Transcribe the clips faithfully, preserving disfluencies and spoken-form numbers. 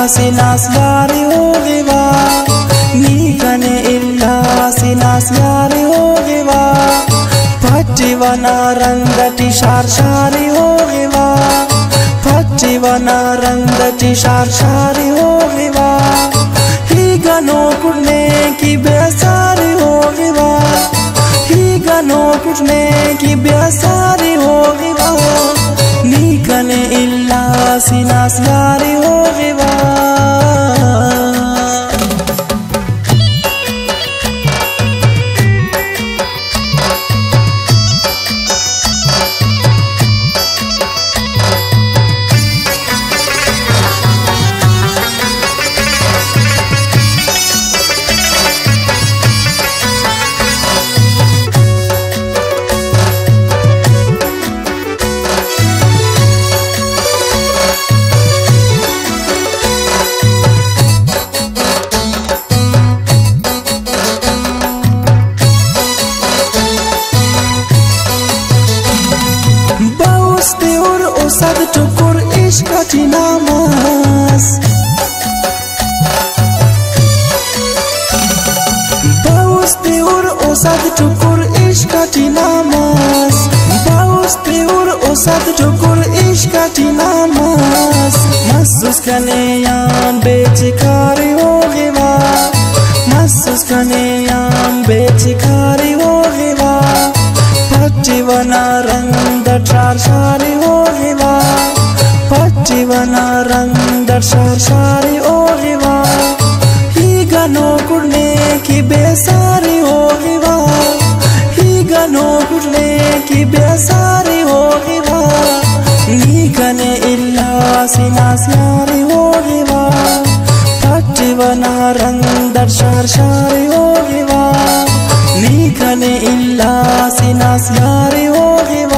sinas yari hogiva nikane illa sinas yari hogiva pattivana randati shar shari hogiva pattivana randati shar shari hogiva higano kudne ki besari hogiva higano kudne ki besari hogiva nikane illa sinas yari hogiva Usad tukur ishkati namas Baus eur usad tukur ishkati namas Baus eur usad tukur ishkati namas Masus kaneyam betikari hogiva Masus kaneyam betikari hogiva Pattivana randa char shari hogiva Pattivana randa char shari hogiva higano kudne ki besari hogiva higano kudne ki besari hogiva nikane illa sinas yari hogiva Pattivana randa char shari hogiva nikane illa sinas yari hogiva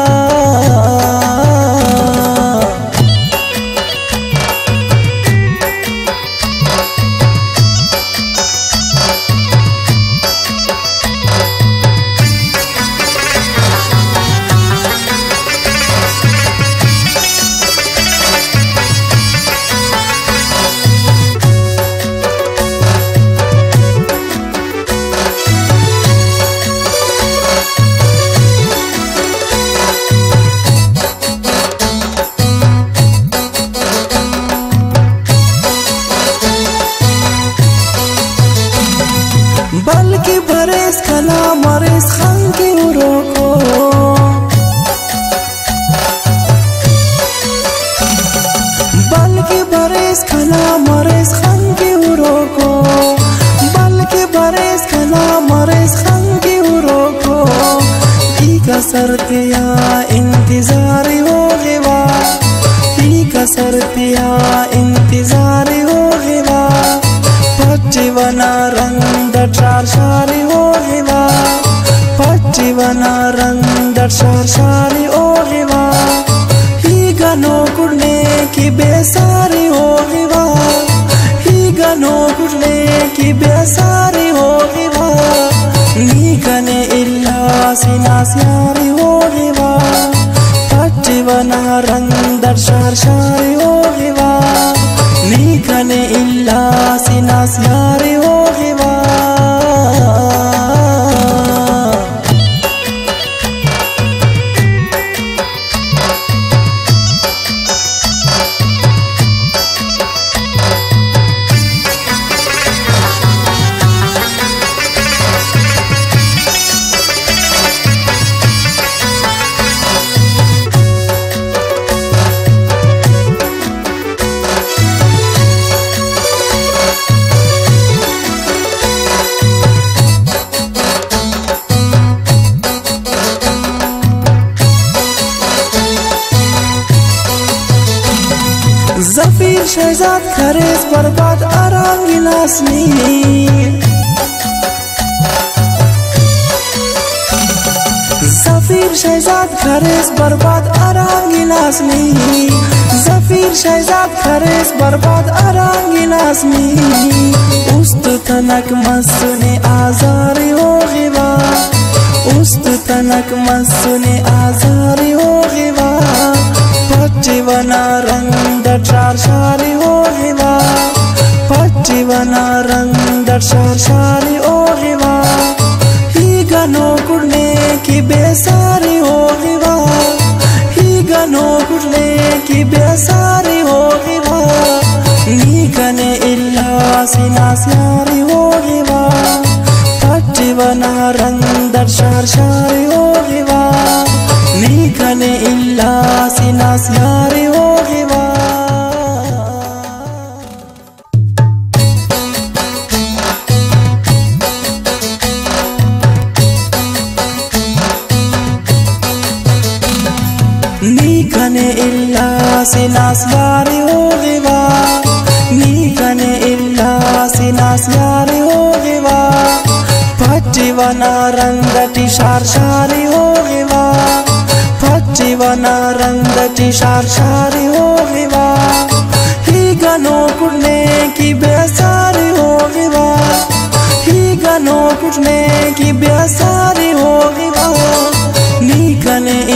बल्कि बरेस कला Marais Khan की उरोको बल्कि बरेस कला Marais Khan की उरोको बल्कि बरेस कला मरेस खान की उरोको इका सरतिया इंतजारी होगिवा इका सरतिया इंतजारी होगिवा Pattivana randa char shari hogiva Pattivana randa char shari hogiva higano kudne ki besari hogiva higano kudne ki besari hogiva nikane illa sinas yari hogiva Pattivana randa char shari hogiva nikane illa sinas yari hogiva Zafir Shehzad Khares barbad aram gilasni Zafir Shehzad Khares barbad aram gilasni Zafir Shehzad Khares barbad aram gilasni Ust tanak masune azari hogiva Ust tanak masune azari hogiva Pattivana randa char shari hogiva रंदर शार शारी ओगिवा ही गनो कुड़ने की बेसारी होगिवा ही गनो कुड़ने की बेसारी होगिवा नी कने इल्ला सिनास यारी होगिवा पट्टिवना रंदर शार शारी होगिवा नी कने इल्ला सिनास यारी होगिवा नी कने इल्ला सिनास यारी होगिवा नी कने इल्ला सिनास यारी होगिवा पट्टिवना रंदटी शार शारी होगिवा पट्टिवना रंदटी शार शारी होगिवा ही गनो कुड़ने की बेसारी होगिवा ही गनो कुड़ने की बेसारी होगिवा नी कने